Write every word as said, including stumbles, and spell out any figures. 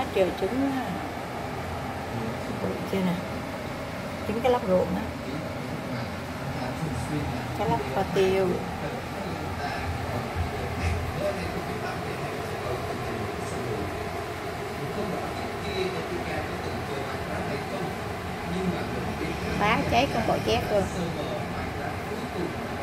quá trời trứng á. Chưa nè, trứng cái lóc ruộng á, cái lóc kho tiêu. Phá cháy con bò chét luôn.